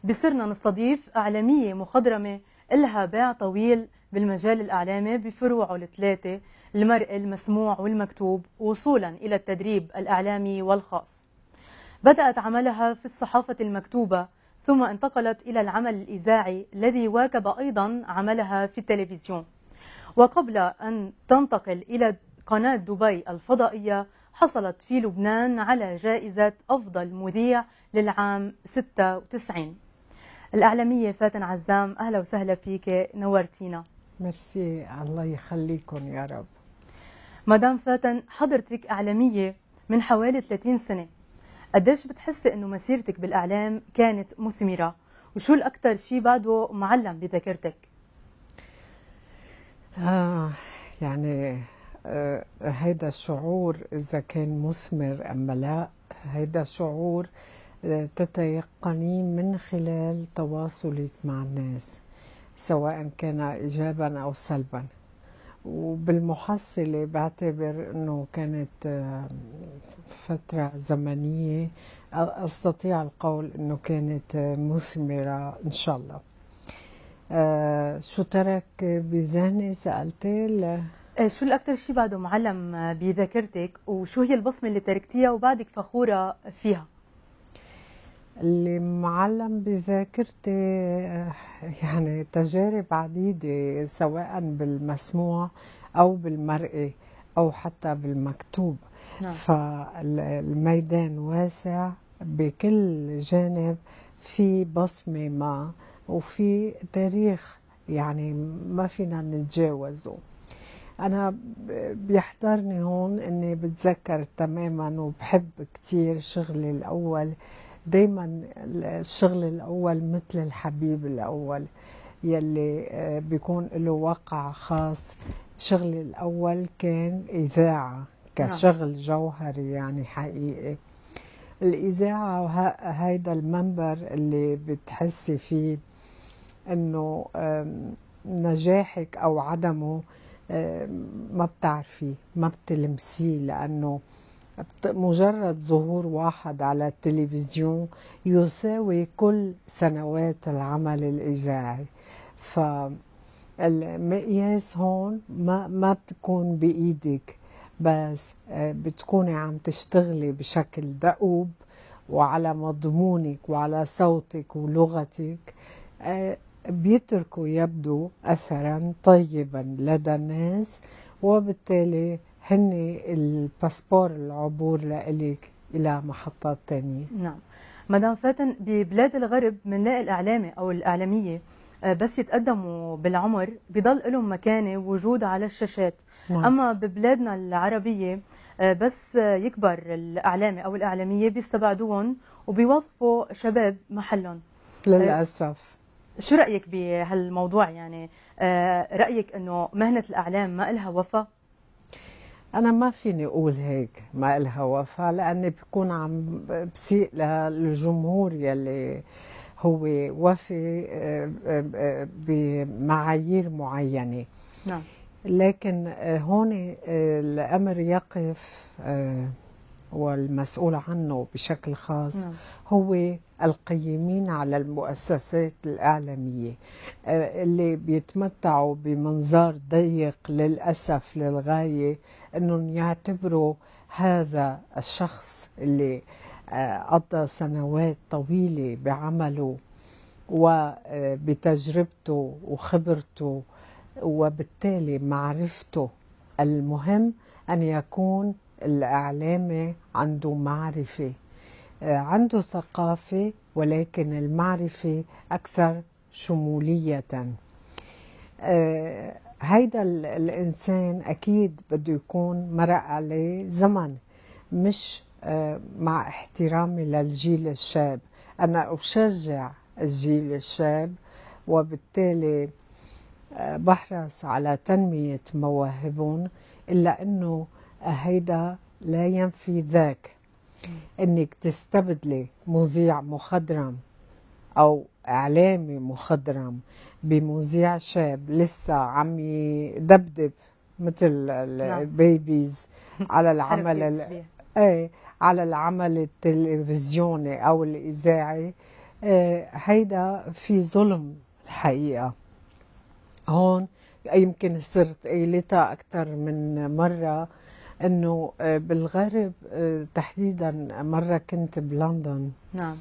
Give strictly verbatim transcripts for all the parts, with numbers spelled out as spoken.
بصرنا نستضيف إعلامية مخضرمة إلها باع طويل بالمجال الإعلامي بفروعه الثلاثة: المرئي، المسموع والمكتوب، وصولا إلى التدريب الإعلامي والخاص. بدأت عملها في الصحافة المكتوبة، ثم انتقلت إلى العمل الإذاعي الذي واكب أيضا عملها في التلفزيون. وقبل أن تنتقل إلى قناة دبي الفضائية، حصلت في لبنان على جائزة أفضل مذيع للعام ستة وتسعين. الإعلامية فاتن عزام، أهلا وسهلا فيك، نورتينا. ميرسي، الله يخليكم يا رب. مدام فاتن، حضرتك إعلامية من حوالي ثلاثين سنة، قديش بتحسي إنه مسيرتك بالإعلام كانت مثمرة؟ وشو الأكثر شيء بعده معلم بذاكرتك؟ آه يعني آه هيدا الشعور إذا كان مثمر أم لا، هيدا شعور آه تتيقنيه من خلال تواصلك مع الناس، سواء كان إيجابا أو سلبا. وبالمحصلة بعتبر أنه كانت آه فترة زمنية أستطيع القول أنه كانت آه مثمرة إن شاء الله. آه شو ترك بذهني سألتي؟ شو الأكثر شيء بعده معلم بذاكرتك، وشو هي البصمة اللي تركتيها وبعدك فخورة فيها؟ اللي معلم بذاكرتي يعني تجارب عديدة، سواء بالمسموع أو بالمرئي أو حتى بالمكتوب. نعم. فالميدان واسع، بكل جانب في بصمة ما وفي تاريخ يعني ما فينا نتجاوزه. أنا بيحضرني هون إني بتذكر تماما وبحب كتير شغلي الأول. دايما الشغل الأول مثل الحبيب الأول يلي بيكون له واقع خاص. شغلي الأول كان إذاعة كشغل جوهري يعني حقيقي. الإذاعة هيدا المنبر اللي بتحسي فيه إنه نجاحك أو عدمه ما بتعرفيه، ما بتلمسيه، لأنه مجرد ظهور واحد على التلفزيون يساوي كل سنوات العمل الإذاعي. فالمقياس هون ما ما بتكون بإيدك، بس بتكوني عم تشتغلي بشكل دؤوب وعلى مضمونك وعلى صوتك ولغتك، بيتركوا يبدو أثرا طيبا لدى الناس، وبالتالي هن الباسبور العبور لإلك إلى محطات تانية. نعم. مدام فاتن، ببلاد الغرب بنلاقي الإعلامي أو الإعلامية بس يتقدموا بالعمر بضل لهم مكانة ووجود على الشاشات. نعم. أما ببلادنا العربية بس يكبر الإعلامي أو الإعلامية بيستبعدوهم وبيوظفوا شباب محلهم للأسف. شو رأيك بهالموضوع؟ يعني رأيك أنه مهنة الإعلام ما إلها وفا؟ أنا ما فيني أقول هيك ما إلها وفا، لأني بكون عم بسيء للجمهور يلي هو وفي بمعايير معينة. نعم. لكن هون الأمر يقف والمسؤول عنه بشكل خاص. نعم. هو القيمين على المؤسسات الإعلامية اللي بيتمتعوا بمنظار ضيق للأسف للغاية، أنهم يعتبروا هذا الشخص اللي قضى سنوات طويلة بعمله وبتجربته وخبرته وبالتالي معرفته. المهم أن يكون الإعلامي عنده معرفة، عنده ثقافة، ولكن المعرفة أكثر شمولية. هيدا الإنسان أكيد بده يكون مرق عليه زمن، مش مع احترامي للجيل الشاب. أنا أشجع الجيل الشاب، وبالتالي بحرص على تنمية مواهبهم، إلا أنه هيدا لا ينفي ذاك. انك تستبدلي مذيع مخضرم او اعلامي مخضرم بمذيع شاب لسه عم يدبدب مثل البيبيز على العمل ايه على العمل التلفزيوني او الاذاعي، آه، هيدا في ظلم الحقيقة. هون يمكن صرت قايلتها أكثر من مرة، إنه آه، بالغرب آه، تحديدا مرة كنت بلندن. نعم.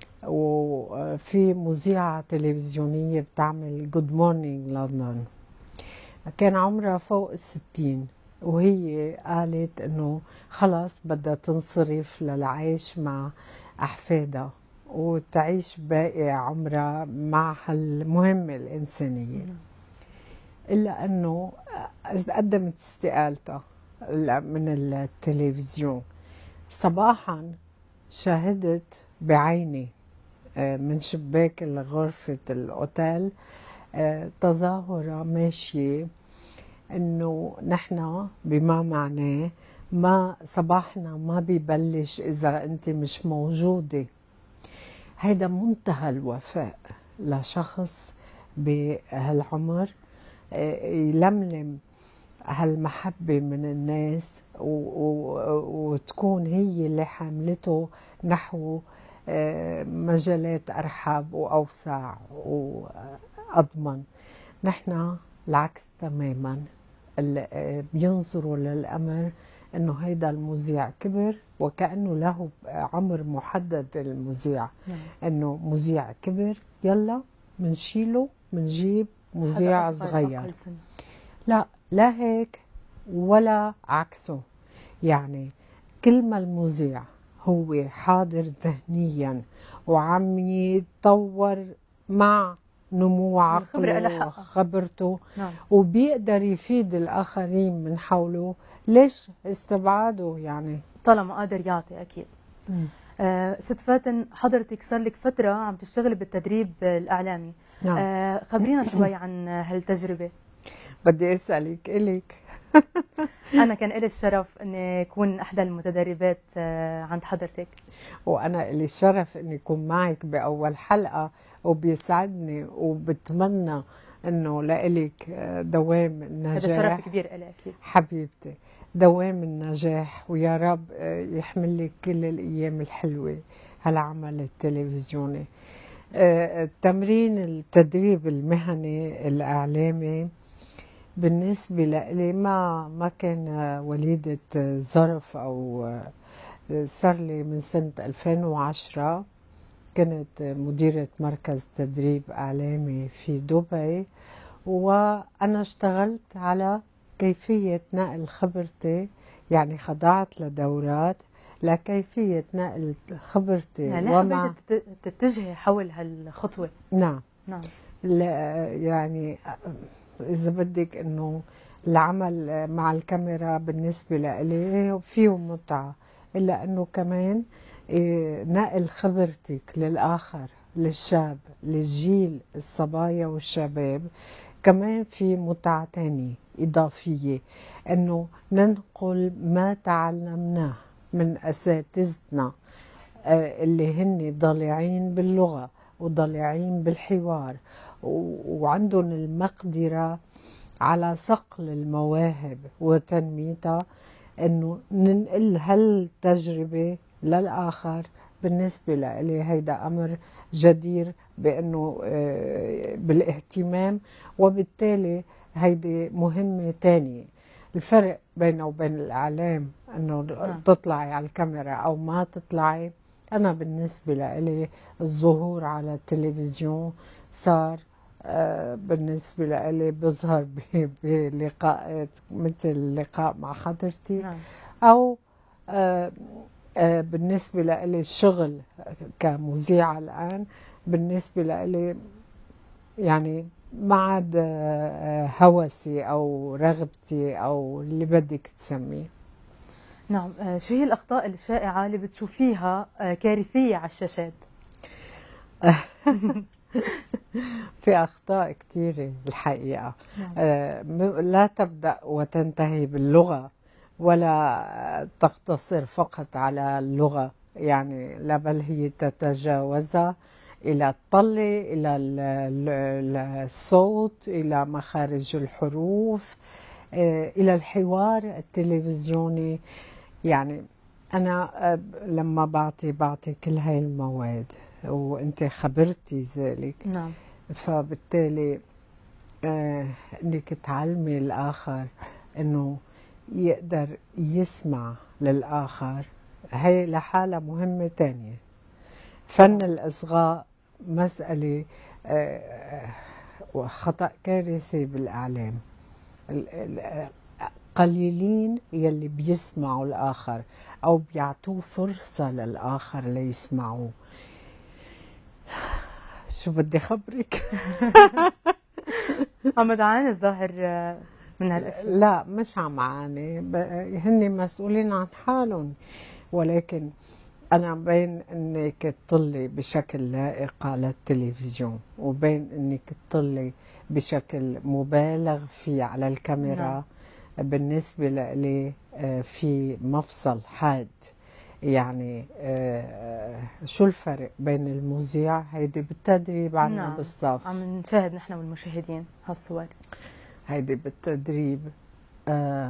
وفي مذيعة تلفزيونية بتعمل جود مورنينج لندن، كان عمرها فوق الستين، وهي قالت إنه خلص بدها تنصرف للعيش مع أحفادها وتعيش باقي عمرها مع هالمهمة الإنسانية. إلا أنه قدمت استقالتها من التلفزيون. صباحا شاهدت بعيني من شباك غرفة الأوتيل تظاهرة ماشية إنه نحن بما معناه ما صباحنا ما بيبلش إذا أنت مش موجودة. هيدا منتهى الوفاء لشخص بهالعمر يلملم هالمحبة من الناس وتكون هي اللي حملته نحو مجالات أرحب وأوسع وأضمن. نحن العكس تماما، بينظروا للأمر أنه هيدا المذيع كبر، وكأنه له عمر محدد المذيع. نعم. أنه مذيع كبر يلا منشيله منجيب مذيع صغير. لا لا هيك ولا عكسه. يعني كل ما المذيع هو حاضر ذهنيا وعم يتطور مع نمو عقله وخبرته، نعم. وبيقدر يفيد الآخرين من حوله، ليش استبعاده؟ يعني طالما قادر يعطي أكيد. آه ست فاتن، حضرتك صار لك فترة عم تشتغلي بالتدريب الإعلامي. نعم. آه خبرينا شوي عن هالتجربة. بدي أسألك إليك أنا كان إلي الشرف أني أكون أحدى المتدربات عند حضرتك. وأنا إلي الشرف أني أكون معك بأول حلقة، وبيسعدني وبتمنى أنه لإلك دوام النجاح. هذا شرف كبير إلي أكيد حبيبتي، دوام النجاح، ويا رب يحمل لك كل الأيام الحلوة هالعمل التلفزيوني. التمرين التدريب المهني الإعلامي بالنسبة لي ما ما كان وليدة ظرف، أو صار لي من سنة ألفين وعشرة كنت مديرة مركز تدريب إعلامي في دبي، وأنا اشتغلت على كيفية نقل خبرتي. يعني خضعت لدورات لكيفية نقل خبرتي. يعني وما حبيت تتجهي حول هالخطوة. نعم نعم. يعني إذا بدك إنه العمل مع الكاميرا بالنسبة لي فيه متعة، إلا إنه كمان نقل خبرتك للآخر، للشاب، للجيل الصبايا والشباب، كمان في متعة تانية إضافية، إنه ننقل ما تعلمناه من أساتذتنا اللي هن ضالعين باللغة وضالعين بالحوار وعندهم المقدرة على صقل المواهب وتنميتها، انه ننقل هالتجربة للآخر. بالنسبة لي هيدا أمر جدير بأنه بالاهتمام، وبالتالي هيدي مهمة تانية. الفرق بينه وبين الإعلام أنه تطلعي على الكاميرا أو ما تطلعي. أنا بالنسبة لي الظهور على التلفزيون صار بالنسبة لي بظهر بلقاءات مثل اللقاء مع حضرتي، أو بالنسبة لي الشغل كمذيعة الآن بالنسبة لي يعني ما عاد هوسي أو رغبتي أو اللي بدك تسميه. نعم. شو هي الأخطاء الشائعة اللي بتشوفيها كارثية على الشاشات؟ في أخطاء كثيرة الحقيقة. نعم. لا تبدأ وتنتهي باللغة، ولا تقتصر فقط على اللغة، يعني لا بل هي تتجاوزها إلى الطلة، إلى الصوت، إلى مخارج الحروف، إلى الحوار التلفزيوني. يعني أنا لما بعطي بعطي كل هاي المواد وأنت خبرتي ذلك. نعم. فبالتالي آه انك تعلمي الاخر انه يقدر يسمع للاخر، هي لحالها مهمة تانية. فن الإصغاء مسألة آه خطأ كارثي بالإعلام. قليلين يلي بيسمعوا الآخر أو بيعطوه فرصة للآخر ليسمعوه. شو بدي خبرك؟ عم تعاني الظاهر من هالاشياء. لا مش عم عاني، هن مسؤولين عن حالهم، ولكن أنا بين إنك تطلي بشكل لائق على التلفزيون وبين إنك تطلي بشكل مبالغ فيه على الكاميرا. نعم. بالنسبة لي في مفصل حاد. يعني شو الفرق بين المذيع؟ هيدي بالتدريب عنا. نعم. بالصف عم نشاهد نحن والمشاهدين هالصور. هيدي بالتدريب. آه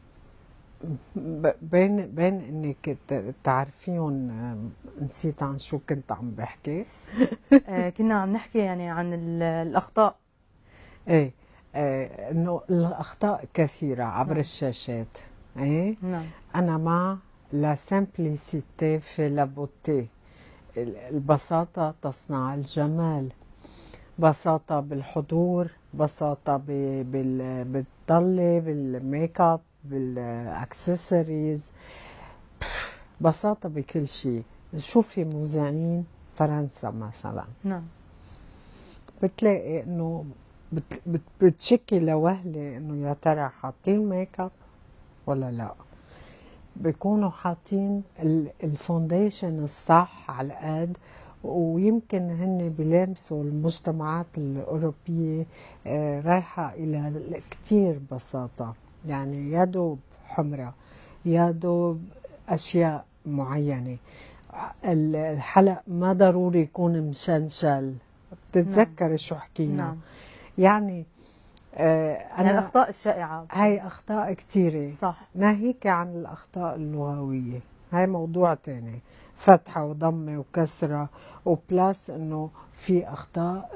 بين بين انك تعرفيهم. نسيت عن شو كنت عم بحكي. آه كنا عم نحكي يعني عن الاخطاء. ايه آه انه الاخطاء كثيره عبر. نعم. الشاشات. ايه. نعم. انا مع لا سامبليسيتي في لا بوتي. البساطه تصنع الجمال. بساطه بالحضور، بساطه بالطله، بالميك اب، بالاكسسوارز، بساطة بكل شيء. شوفي مذيعين فرنسا مثلا. نعم. بتلاقي انه بت بت بتشكي لوهلة انه يا ترى حاطين ميك اب ولا لا. بيكونوا حاطين الفونديشن الصح على القد، ويمكن هن بيلامسوا المجتمعات الأوروبية رايحة إلى كتير بساطة. يعني يا دوب حمرة، يا دوب أشياء معينة. الحلق ما ضروري يكون مشنشل. بتتذكري. نعم. شو حكينا. نعم. يعني آه أنا الأخطاء الشائعة هاي أخطاء كتيرة. صح. ناهيك عن الأخطاء اللغوية، هاي موضوع تاني. فتحة وضمة وكسرة وبلاس انه في اخطاء.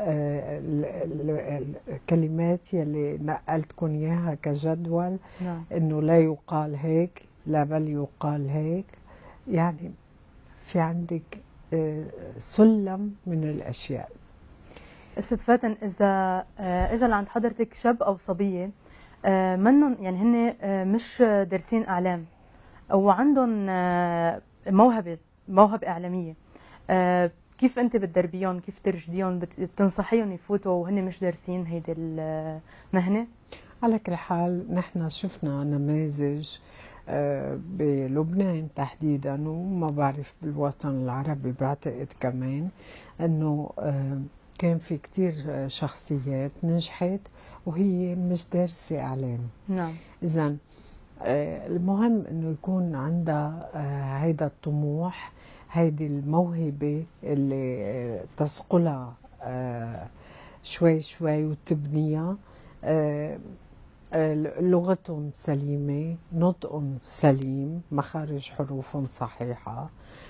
الكلمات يلي نقلتكم اياها كجدول. نعم. انه لا يقال هيك، لا بل يقال هيك. يعني في عندك سلم من الاشياء. استاذ فاتن، اذا اجى لعند حضرتك شاب او صبيه منن يعني هن مش دارسين اعلام او عندهم موهبه موهبه اعلاميه، كيف انت بتدربيهم؟ كيف ترشديهم؟ بتنصحيهم يفوتوا وهن مش دارسين هيدي المهنه؟ على كل حال نحن شفنا نماذج بلبنان تحديدا، وما بعرف بالوطن العربي بعتقد كمان، انه كان في كتير شخصيات نجحت وهي مش دارسة إعلام. نعم. إذن المهم إنه يكون عندها هيدا الطموح، هيدي الموهبة اللي تصقلها شوي شوي وتبنيها. لغتهم سليمة، نطقهم سليم، مخارج حروفهم صحيحة.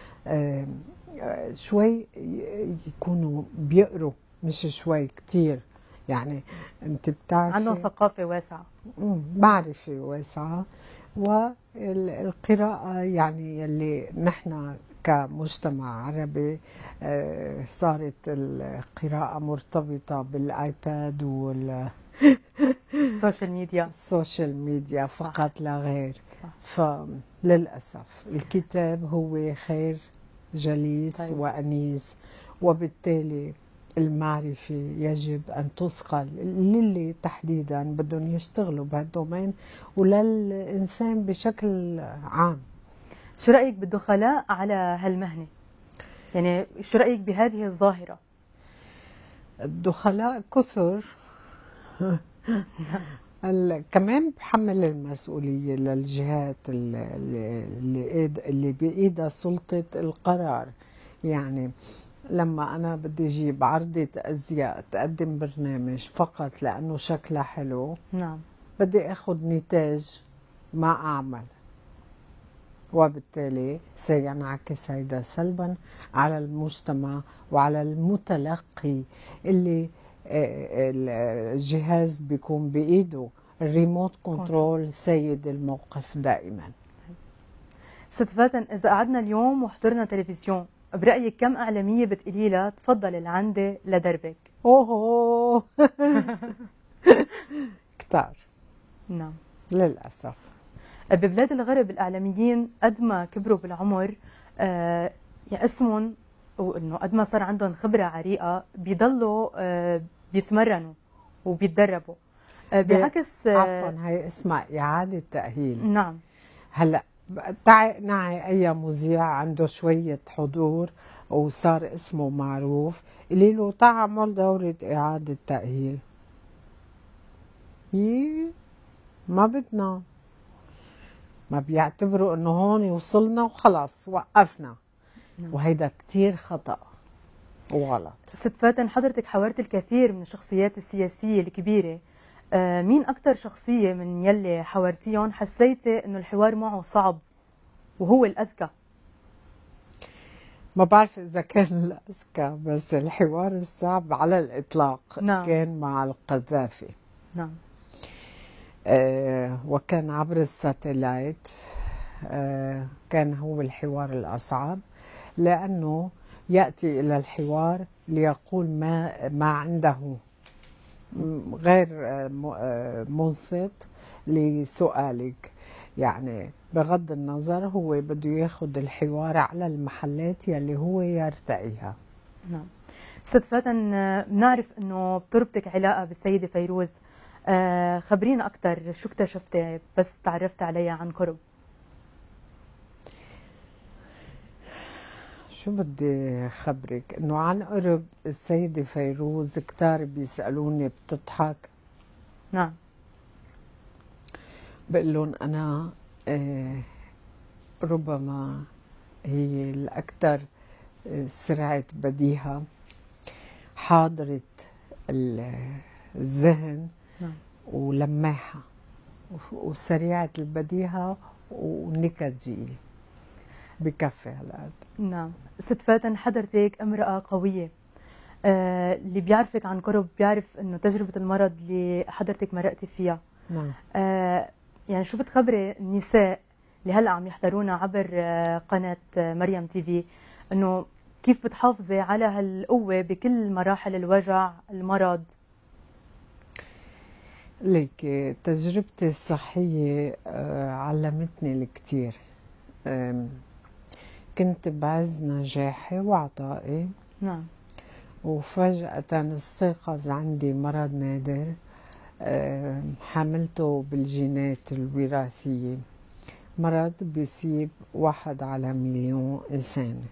شوي يكونوا بيقروا، مش شوي كتير. يعني انت بتعرفي عندهم ثقافة واسعة، معرفة واسعة. والقراءة يعني يلي نحن كمجتمع عربي صارت القراءة مرتبطة بالايباد وال السوشيال ميديا السوشيال ميديا فقط. صح. لا غير. صح. فللأسف الكتاب هو خير جليس. طيب. وأنيس، وبالتالي المعرفة يجب أن تثقل للي تحديدا بدهم يشتغلوا بهالدومين وللإنسان بشكل عام. شو رأيك بالدخلاء على هالمهنة؟ يعني شو رأيك بهذه الظاهرة؟ الدخلاء كثر. كمان بحمل المسؤولية للجهات اللي, اللي بإيدها سلطة القرار. يعني لما أنا بدي أجيب عرضة أزياء تقدم برنامج فقط لأنه شكلها حلو، نعم، بدي أخذ نتاج ما أعمل. وبالتالي سينعكس هذا سلبا على المجتمع وعلى المتلقي اللي الجهاز بيكون بإيده الريموت كنترول سيد الموقف دائما. ست فاتن، إذا قعدنا اليوم وحضرنا تلفزيون، برأيك كم إعلامية بتقولي لها تفضل العندي لدربك؟ أوه كتار. نعم للأسف. ببلاد الغرب الإعلاميين قد ما كبروا بالعمر آه يعني اسمهم وإنه قد ما صار عندهم خبرة عريقة بيضلوا آه بيتمرنوا وبيتدربوا. آه بعكس آه عفوا هي اسمها إعادة تأهيل. نعم. هلا تعي نعي أي مذيع عنده شوية حضور وصار اسمه معروف قولي له تعال اعمل دورة إعادة تأهيل. يي ما بدنا، ما بيعتبروا انه هون وصلنا وخلاص وقفنا. نعم. وهيدا كتير خطأ وغلط. ست فاتن، حضرتك حاورت الكثير من الشخصيات السياسية الكبيرة، آه مين أكثر شخصية من يلي حاورتيهم حسيتي انه الحوار معه صعب وهو الأذكى؟ ما بعرف إذا كان الأذكى، بس الحوار الصعب على الإطلاق نعم. كان مع القذافي. نعم. آه وكان عبر الساتلايت. آه كان هو الحوار الأصعب، لأنه يأتي إلى الحوار ليقول ما ما عنده غير آه منصت لسؤالك. يعني بغض النظر هو بده ياخذ الحوار على المحلات يلي هو يرتقيها. نعم. ست فاتن، بنعرف انه بتربطك علاقه بالسيده فيروز، آه خبرينا اكثر شو اكتشفتي بس تعرفت عليها عن قرب؟ شو بدي خبرك انه عن قرب السيده فيروز كتار بيسالوني بتضحك. نعم. بقول لهم انا آه ربما هي الاكثر سرعه بديهه، حاضره الذهن نعم. ولماحه وسريعه البديهه ونكدجيه بكفي هالقد. نعم. ست فاتن، حضرتك امرأة قوية، آه اللي بيعرفك عن قرب بيعرف انه تجربة المرض اللي حضرتك مرقتي فيها. نعم. آه يعني شو بتخبري النساء اللي هلا عم يحضرونا عبر آه قناة آه مريم تي في انه كيف بتحافظي على هالقوة بكل مراحل الوجع المرض؟ ليك تجربتي الصحية علمتني الكثير. كنت بعز نجاحي وعطائي. نعم. وفجأة استيقظ عندي مرض نادر حملته بالجينات الوراثية، مرض بيصيب واحد على مليون إنسان.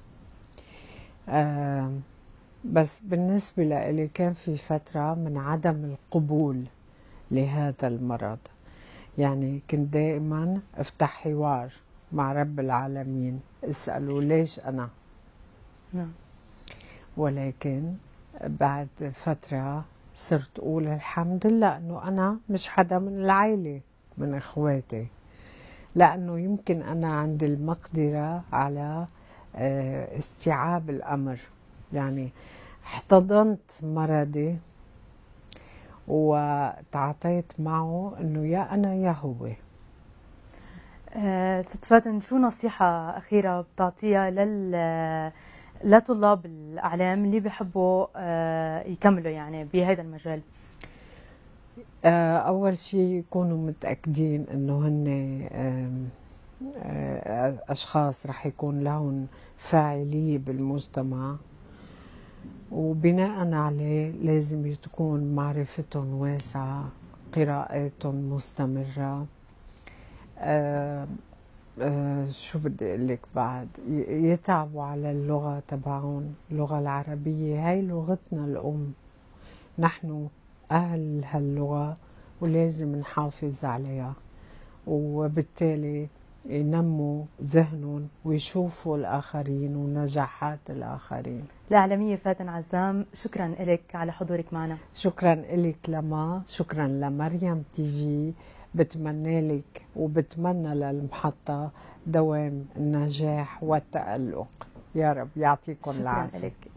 بس بالنسبة لي كان في فترة من عدم القبول لهذا المرض. يعني كنت دائما افتح حوار مع رب العالمين اسأله ليش أنا. نعم. ولكن بعد فترة صرت أقول الحمد لله أنه أنا مش حدا من العائلة من إخواتي، لأنه يمكن أنا عندي المقدرة على استيعاب الأمر. يعني احتضنت مرضي وتعاطيت معه انه يا انا يا هو. أه ست فاتن، شو نصيحة أخيرة بتعطيها لل لطلاب الأعلام اللي بيحبوا أه يكملوا يعني بهذا المجال؟ أه أول شيء يكونوا متأكدين انه هن أه أشخاص رح يكون لهم فاعلية بالمجتمع، وبناء عليه لازم تكون معرفتهم واسعة، قراءاتهم مستمرة. آه آه شو بدي اقول لك بعد، يتعبوا على اللغة تبعهم، اللغة العربية هاي لغتنا الأم، نحن أهل هاللغة ولازم نحافظ عليها، وبالتالي ينموا ذهنهم ويشوفوا الآخرين ونجاحات الآخرين. الإعلامية فاتن عزام، شكرا لك على حضورك معنا. شكرا لك لما، شكرا لمريم تي في بتمنى لك وبتمنى للمحطة دوام النجاح والتألق. يا رب يعطيكم شكرا العافية. لك.